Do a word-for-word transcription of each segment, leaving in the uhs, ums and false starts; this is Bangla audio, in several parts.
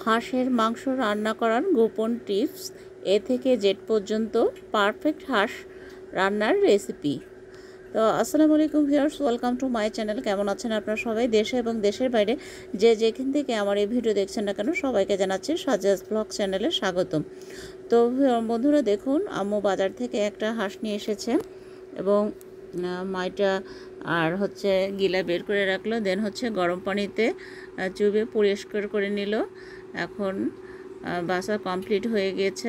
হাঁসের মাংস রান্না করার গোপন টিপস এ থেকে জেড পর্যন্ত পারফেক্ট হাঁস রান্নার রেসিপি। তো আসসালামু আলাইকুম viewers, welcome to my channel. কেমন আছেন আপনারা সবাই? দেশে এবং দেশের বাইরে যে যেখান থেকে আমার এই ভিডিও দেখছেন না কেন সবাইকে জানাচ্ছি সাজাস ব্লগ চ্যানেলে স্বাগতম। তো বন্ধুরা দেখুন, আম্মু বাজার থেকে একটা হাঁস নিয়ে এসেছে এবং মাইটা আর হচ্ছে গিলা বের করে রাখলো, দেন হচ্ছে গরম পানিতে চুবে পরিষ্কার করে নিল। এখন বাসা কমপ্লিট হয়ে গেছে,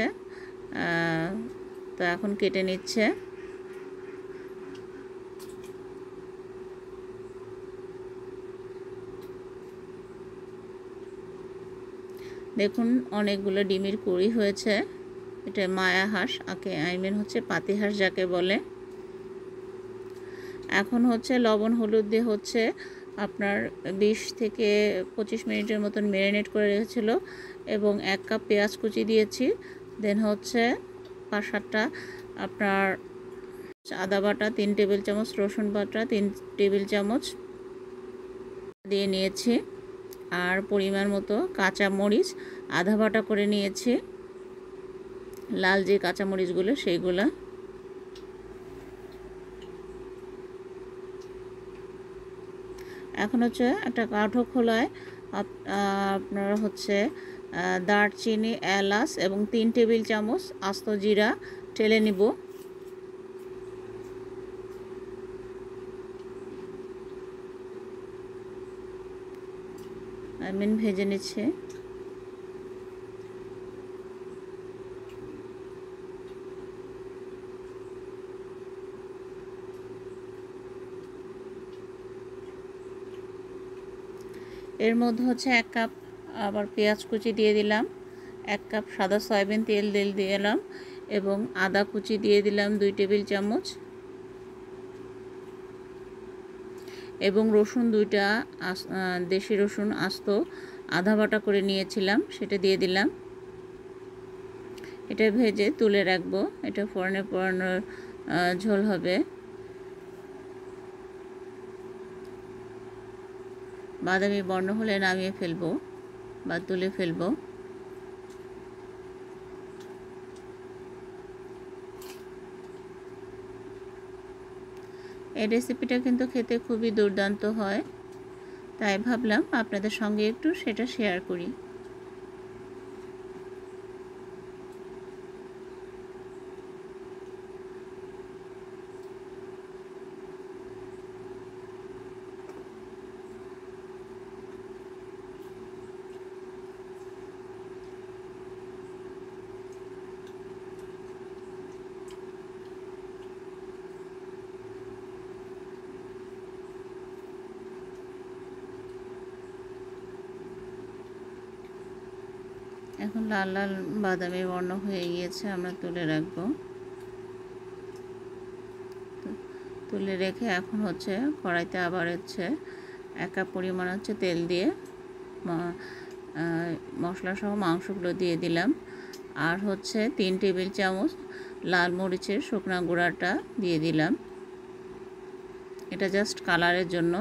তো এখন কেটে নিচ্ছে। দেখুন অনেকগুলো ডিমের কুড়ি হয়েছে। এটা মায়া হাঁস, আকে আই মিন হচ্ছে পাতি হাঁস যাকে বলে। এখন হচ্ছে লবণ হলুদ দিয়ে হচ্ছে আপনার বিশ থেকে পঁচিশ মিনিটের মতন ম্যারিনেট করে রেখেছিল এবং এক কাপ পেঁয়াজ কুচি দিয়েছি। দেন হচ্ছে পাঁচ সাতটা আপনার আদা বাটা, তিন টেবিল চামচ রসুন বাটা, তিন টেবিল চামচ দিয়ে নিয়েছি। আর পরিমাণ মতো কাঁচা মরিচ আধা বাটা করে নিয়েছি, লাল যে কাঁচা মরিচগুলো সেইগুলা। এখন হচ্ছে একটা কাঠো খোলায় আপনারা হচ্ছে দারচিনি, এলাচ এবং তিন টেবিল চামচ আস্ত জিরা ঢেলে নিব। আই মিন ভেজে নিচ্ছে। এর মধ্যে হচ্ছে এক কাপ আবার পেঁয়াজ কুচি দিয়ে দিলাম, এক কাপ সাদা সয়াবিন তেল তেল দিয়ে দিলাম এবং আদা কুচি দিয়ে দিলাম দুই টেবিল চামচ এবং রসুন দুইটা দেশি রসুন আস্ত আধা বাটা করে নিয়েছিলাম সেটা দিয়ে দিলাম। এটা ভেজে তুলে রাখবো, এটা ফোড়নে পোড়ানোর ঝোল হবে। বাদামি বর্ণ হলে নামিয়ে ফেলবো বা তুলে ফেলবো। এই রেসিপিটা কিন্তু খেতে খুবই দুর্দান্ত হয়, তাই ভাবলাম আপনাদের সঙ্গে একটু সেটা শেয়ার করি। এখন লাল লাল বাদামি বর্ণ হয়ে গিয়েছে, আমরা তুলে রাখবো। তুলে রেখে এখন হচ্ছে কড়াইতে আবার হচ্ছে এক কাপ পরিমাণ হচ্ছে তেল দিয়ে মশলা সহ মাংসগুলো দিয়ে দিলাম। আর হচ্ছে তিন টেবিল চামচ লাল মরিচের শুকনা গুঁড়াটা দিয়ে দিলাম, এটা জাস্ট কালারের জন্য।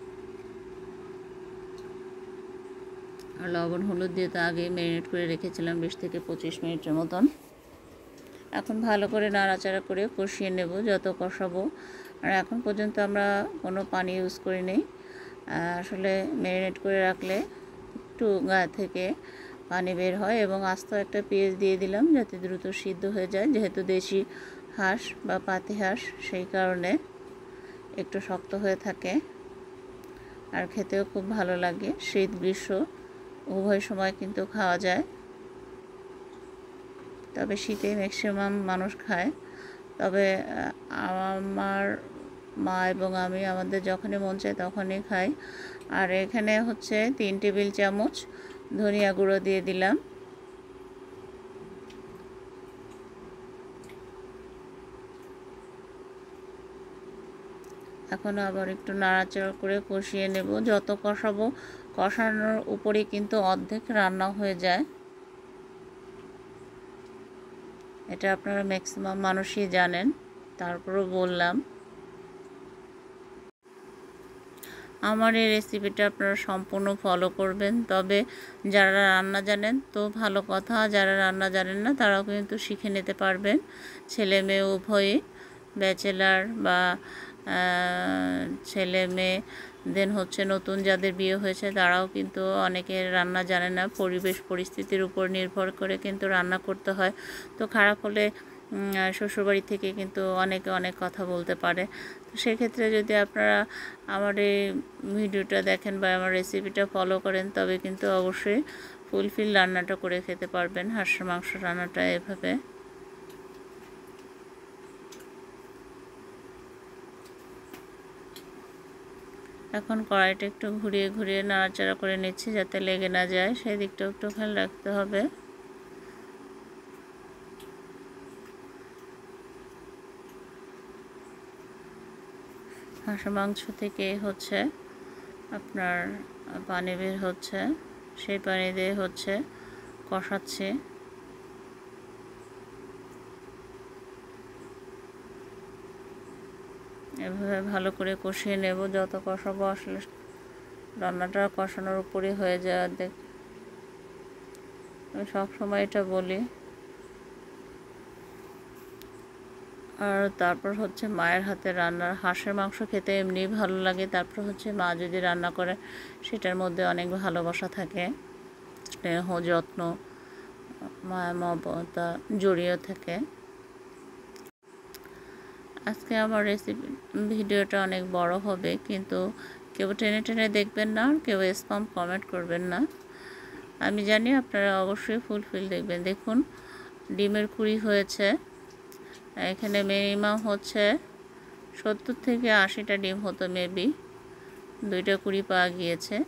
আর লবণ হলুদ দিয়ে তো আগে ম্যারিনেট করে রেখেছিলাম বিশ থেকে পঁচিশ মিনিটের মতন। এখন ভালো করে নাড়াচাড়া করে কষিয়ে নেব যত কষাবো। আর এখন পর্যন্ত আমরা কোনো পানি ইউজ করি নেই, আসলে ম্যারিনেট করে রাখলে একটু গা থেকে পানি বের হয়। এবং আস্ত একটা পেঁয়াজ দিয়ে দিলাম যাতে দ্রুত সিদ্ধ হয়ে যায়, যেহেতু দেশি হাঁস বা পাতি হাঁস সেই কারণে একটু শক্ত হয়ে থাকে আর খেতেও খুব ভালো লাগে। শীত গ্রীষ্ম উভয় সময় কিন্তু খাওয়া যায়, তবে শীতে ম্যাক্সিমাম মানুষ খায়। তবে আমার মা এবং আমি আমাদের যখনই মন চায় তখনই খাই। আর এখানে হচ্ছে তিন টেবিল চামচ ধনিয়া গুঁড়ো দিয়ে দিলাম। এখন আবার একটু নাড়াচাড়া করে কষিয়ে নেব। যত কষাবো কষানোর উপরে কিন্তু অর্ধেক রান্না হয়ে যায়, এটা আপনারা ম্যাক্সিমাম মানুষই জানেন, তারপরও বললাম। আমার এই রেসিপিটা আপনারা সম্পূর্ণ ফলো করবেন। তবে যারা রান্না জানেন তো ভালো কথা, যারা রান্না জানেন না তারাও কিন্তু শিখে নিতে পারবেন। ছেলে মেয়ে উভয়ই, ব্যাচেলার বা ছেলে মেয়ে দেন হচ্ছে নতুন যাদের বিয়ে হয়েছে তারাও কিন্তু অনেকে রান্না জানে না। পরিবেশ পরিস্থিতির উপর নির্ভর করে কিন্তু রান্না করতে হয়। তো খারাপ হলে শ্বশুরবাড়ি থেকে কিন্তু অনেকে অনেক কথা বলতে পারে। তো সেক্ষেত্রে যদি আপনারা আমার এই ভিডিওটা দেখেন বা আমার রেসিপিটা ফলো করেন তবে কিন্তু অবশ্যই ফুলফিল রান্নাটা করে খেতে পারবেন, হাঁসের মাংস রান্নাটা এভাবে। এখন কড়াইটা একটু ঘুরিয়ে ঘুরিয়ে নাড়াচাড়া করে নিচ্ছি যাতে লেগে না যায়, সেই দিকটাও একটু খেয়াল রাখতে হবে। হাঁসের মাংস থেকে হচ্ছে আপনার পানি বের হচ্ছে, সেই পানি দিয়ে হচ্ছে কষাচ্ছি। এভাবে ভালো করে কষিয়ে নেব, যত কষাবো আসলে রান্নাটা কষানোর উপরই হয়ে যায় অর্ধেক। আমি সবসময় এটা বলি। আর তারপর হচ্ছে মায়ের হাতে রান্নার হাঁসের মাংস খেতে এমনি ভালো লাগে, তারপর হচ্ছে মা যদি রান্না করে সেটার মধ্যে অনেক ভালোবাসা থাকে, স্নেহ যত্ন মায়া মমতা জড়িয়ে থাকে। আজকে আমার রেসিপি ভিডিওটা অনেক বড় হবে, কিন্তু কেউ টেনে টেনে দেখবেন না, কেউ স্প্যাম কমেন্ট করবেন না। আমি জানি আপনারা অবশ্যই ফুলফিল দেখবেন। দেখুন ডিমের কুড়ি হয়েছে, এখানে মিনিমাম হচ্ছে সত্তর থেকে আশিটা ডিম হতো, মেবি দুইটা কুড়ি পাওয়া গিয়েছে।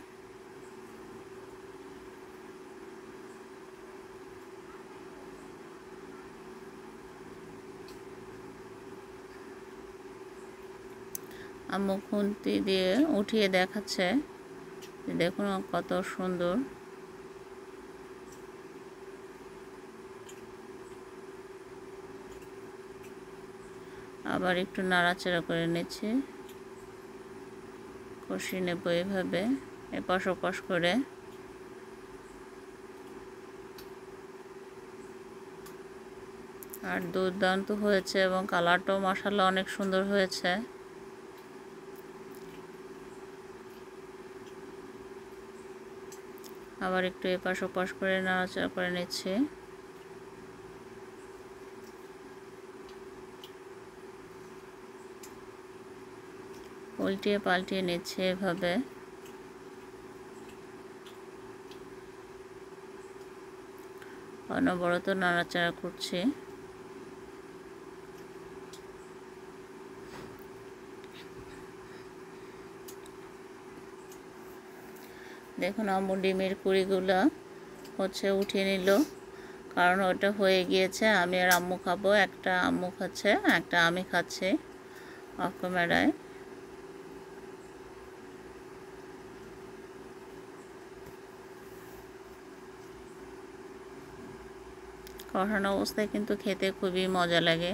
আম্মু খুন্তি দিয়ে উঠিয়ে দেখাচ্ছে, দেখুন কত সুন্দর। আবার একটু নাড়াচাড়া করে নিচ্ছি, কষিয়ে নেব এভাবে এপাশ ওপাশ করে। আর দুর্দান্ত হয়েছে এবং কালারটাও মাশাআল্লাহ অনেক সুন্দর হয়েছে। আবার একটু এপাশ ওপাশ করে নাড়াচাড়া করে নিচ্ছি। উল্টিয়ে পাল্টিয়ে নিচ্ছি এভাবে। অনবরত নাড়াচাড়া করছি। দেখুন আম্মু ডিমের কুড়িগুলো হচ্ছে উঠিয়ে নিল, কারণ ওটা হয়ে গিয়েছে। আমি আর আম্মু খাবো, একটা আম্মু খাচ্ছে একটা আমি খাচ্ছি অফ ক্যামেরায়। কষানো অবস্থায় কিন্তু খেতে খুবই মজা লাগে।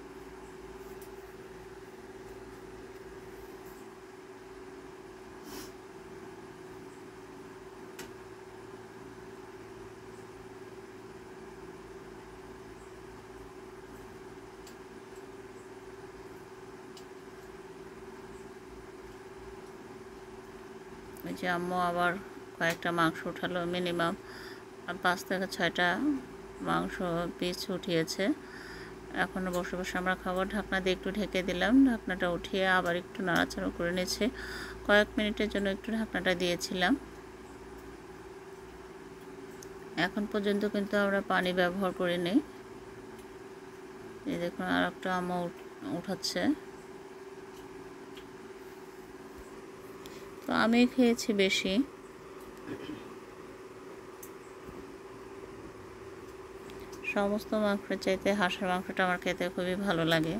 ওই যে আম্মু আবার কয়েকটা মাংস উঠালো, মিনিমাম পাঁচ থেকে ছয়টা মাংস পিস উঠিয়েছে। এখনও বসে বসে আমরা খাবো। ঢাকনা দিয়ে একটু ঢেকে দিলাম, ঢাকনাটা উঠিয়ে আবার একটু নাড়াচাড়া করে নিয়েছি। কয়েক মিনিটের জন্য একটু ঢাকনাটা দিয়েছিলাম। এখন পর্যন্ত কিন্তু আমরা পানি ব্যবহার করিনি। এই দেখুন আর একটা আম্মু উঠাচ্ছে। তো আমি খেয়েছি বেশি। সমস্ত মাংসের চাইতে হাঁসের মাংসটা আমার খেতে খুবই ভালো লাগে।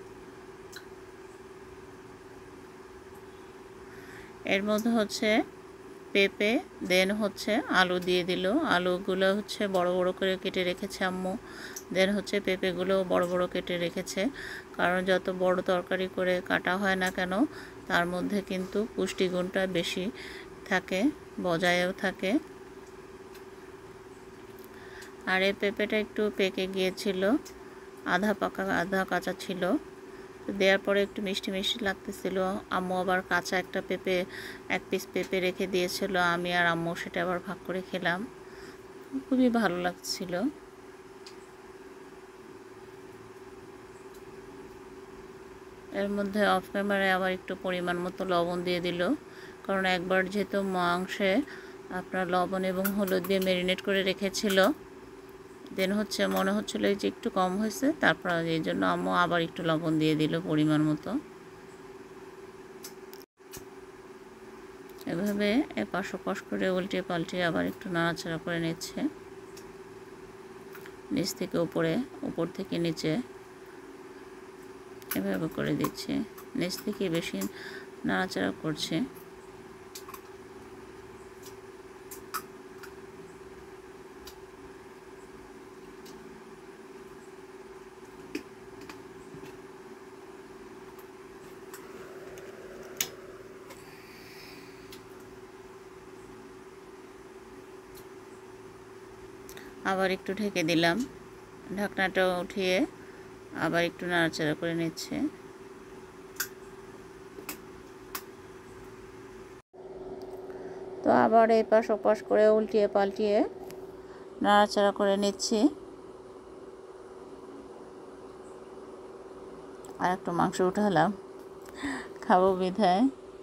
এর মধ্যে হচ্ছে পেঁপে, দেন হচ্ছে আলু দিয়ে দিল। আলুগুলো হচ্ছে বড় বড় করে কেটে রেখেছে আম্মু, দেন হচ্ছে পেঁপেগুলো বড় বড় কেটে রেখেছে। কারণ যত বড় তরকারি করে কাটা হয় না কেন তার মধ্যে কিন্তু পুষ্টিগুণটা বেশি থাকে, বজায়ও থাকে। আর এই পেঁপেটা একটু পেকে গিয়েছিল, আধা পাকা আধা কাঁচা ছিল। দেওয়ার পরে একটু মিষ্টি মিষ্টি লাগতেছিল। আম্মু আবার কাঁচা একটা পেঁপে এক পিস পেঁপে রেখে দিয়েছিল, আমি আর আম্মু সেটা আবার ভাগ করে খেলাম, খুবই ভালো লাগছিল। এর মধ্যে অফ ক্যামেরায় আবার একটু পরিমাণ মতো লবণ দিয়ে দিল, কারণ একবার যেহেতু মাংসে আপনার লবণ এবং হলুদ দিয়ে ম্যারিনেট করে রেখেছিল, দেন হচ্ছে মনে হচ্ছিল যে একটু কম হয়েছে, তারপর এই জন্য আম্মু আবার একটু লবণ দিয়ে দিল পরিমাণ মতো। এভাবে এপাশ ওপাশ করে উল্টে পাল্টে আবার একটু নাড়াচাড়া করে নিচ্ছে, নিচ থেকে উপরে, উপর থেকে নিচে এভাবে করে দিচ্ছে, নিচ থেকে বেশি নাড়াচাড়া করছে। আবার একটু ঢেকে দিলাম, ঢাকনাটা উঠিয়ে আবার একটু নাড়াচাড়া করে নিচ্ছে। তো আবার এপাশ ওপাশ করে উল্টিয়ে পাল্টিয়ে নাড়াচাড়া করে নিচ্ছি। আর একটু মাংস উঠালাম, খাবো বিধায়।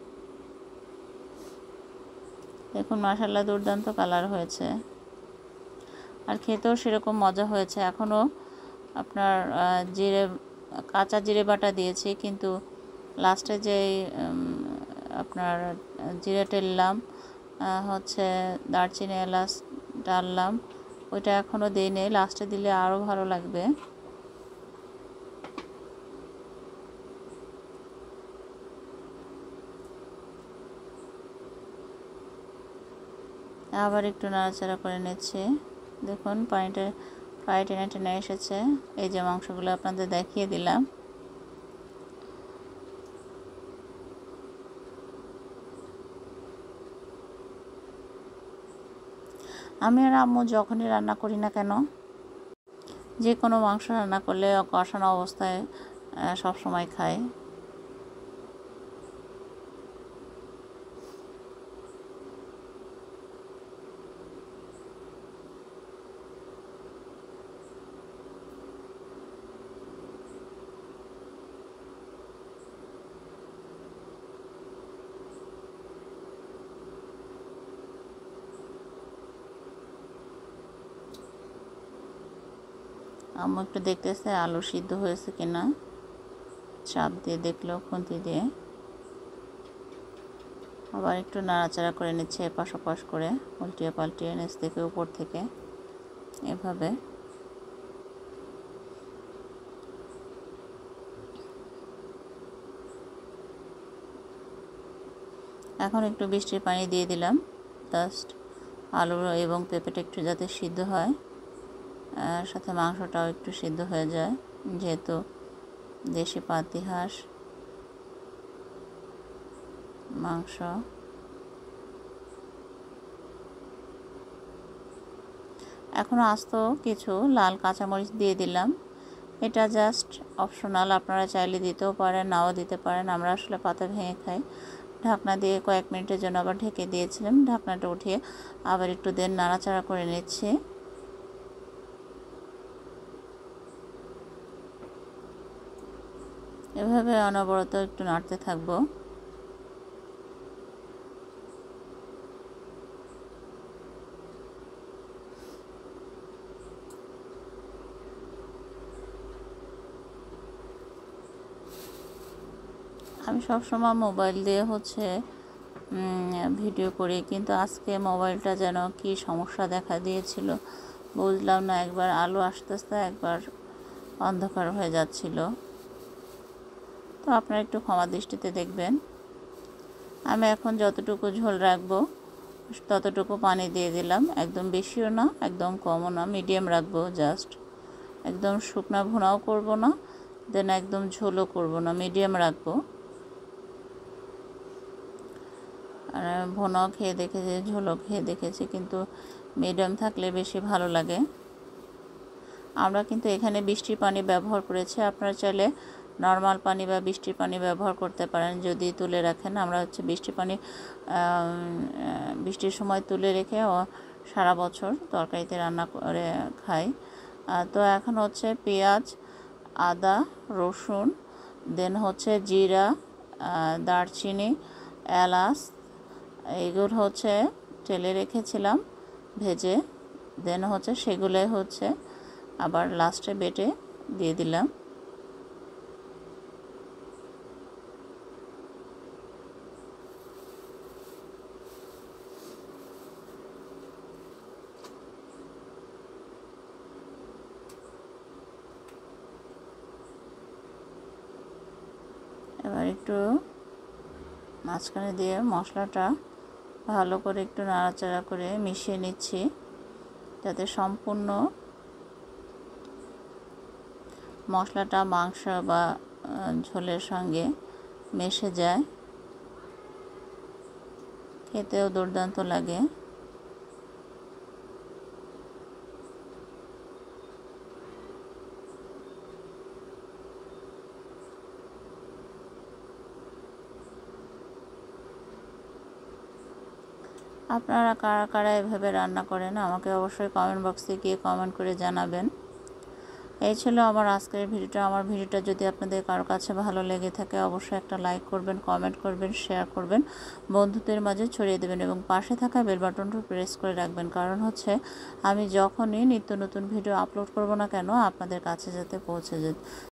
দেখুন মাশাআল্লাহ দুর্দান্ত কালার হয়েছে, আর খেতেও সেরকম মজা হয়েছে। এখনও আপনার জিরে কাঁচা জিরে বাটা দিয়েছি, কিন্তু লাস্টে যে আপনার জিরে টেললাম, হচ্ছে দারচিনি এলাচ ডাললাম, ওইটা এখনও দিইনি, লাস্টে দিলে আরও ভালো লাগবে। আবার একটু নাড়াচাড়া করে নিচ্ছি। দেখুন পানিটা প্রায় টেনে টেনে এসেছে। এই যে মাংসগুলো আপনাদের দেখিয়ে দিলাম। আমি আর আম্মু যখনই রান্না করি না কেন, যে কোনো মাংস রান্না করলে কষানো অবস্থায় সব সময় খাই। আম্মু একটু দেখতেছে আলু সিদ্ধ হয়েছে কিনা, চাপ দিয়ে দেখলো খুন্তি দিয়ে। আবার একটু নাড়াচাড়া করে নিচ্ছে এপাশ ওপাশ করে, উল্টিয়ে পাল্টিয়ে নিচ থেকে উপর থেকে এভাবে। এখন একটু বৃষ্টির পানি দিয়ে দিলাম, জাস্ট আলু এবং পেঁপেটা একটু যাতে সিদ্ধ হয়, সাথে মাংসটাও একটু সিদ্ধ হয়ে যায়, যেহেতু দেশি পাতি হাঁস মাংস। এখন আস্ত কিছু লাল কাঁচামরিচ দিয়ে দিলাম, এটা জাস্ট অপশনাল, আপনারা চাইলে দিতেও পারেন নাও দিতে পারেন। আমরা আসলে পাতা ভেঙে খাই। ঢাকনা দিয়ে কয়েক মিনিটের জন্য আবার ঢেকে দিয়েছিলাম, ঢাকনাটা উঠিয়ে আবার একটু দেন নাড়াচাড়া করে নিচ্ছি। এভাবে অনবরত একটু নাড়তে থাকবো। আমি সবসময় মোবাইল দিয়ে হচ্ছে ভিডিও করি, কিন্তু আজকে মোবাইলটা যেন কি সমস্যা দেখা দিয়েছিল বুঝলাম না। একবার আলো আস্তে আস্তে একবার অন্ধকার হয়ে যাচ্ছিল, তো আপনারা একটু ক্ষমা দৃষ্টিতে দেখবেন। আমি এখন যতটুকু ঝোল রাখবো ততটুকু পানি দিয়ে দিলাম, একদম বেশিও না একদম কমও না, মিডিয়াম রাখবো। জাস্ট একদম শুকনা ভুনাও করব না, দেন একদম ঝোলও করব না, মিডিয়াম রাখবো। ভুনাও খেয়ে দেখেছি, ঝোলও খেয়ে দেখেছি, কিন্তু মিডিয়াম থাকলে বেশি ভালো লাগে। আমরা কিন্তু এখানে বৃষ্টির পানি ব্যবহার করেছি, আপনারা চাইলে নর্মাল পানি বা বৃষ্টির পানি ব্যবহার করতে পারেন যদি তুলে রাখেন। আমরা হচ্ছে বৃষ্টির পানি বৃষ্টির সময় তুলে রেখে সারা বছর তরকারিতে রান্না করে খাই। তো এখন হচ্ছে পেঁয়াজ, আদা, রসুন, দেন হচ্ছে জিরা, দারচিনি, এলাচ, এগুলো হচ্ছে তেলে রেখেছিলাম ভেজে, দেন হচ্ছে সেগুলোই হচ্ছে আবার লাস্টে বেটে দিয়ে দিলাম। এবার একটু মাঝখানে দিয়ে মশলাটা ভালো করে একটু নাড়াচাড়া করে মিশিয়ে নিচ্ছি, যাতে সম্পূর্ণ মশলাটা মাংস বা ঝোলের সঙ্গে মিশে যায়, খেতেও দুর্দান্ত লাগে। আপনারা কারা কারা এভাবে রান্না করেন আমাকে অবশ্যই কমেন্ট বক্সে গিয়ে কমেন্ট করে জানাবেন। এই ছিল আমার আজকের ভিডিওটা। আমার ভিডিওটা যদি আপনাদের কারো কাছে ভালো লেগে থাকে অবশ্যই একটা লাইক করবেন, কমেন্ট করবেন, শেয়ার করবেন, বন্ধুদের মাঝে ছড়িয়ে দেবেন এবং পাশে থাকা বেল বাটনটা প্রেস করে রাখবেন, কারণ হচ্ছে আমি যখনই নিত্য নতুন ভিডিও আপলোড করব না কেন আপনাদের কাছে যাতে পৌঁছে যায়।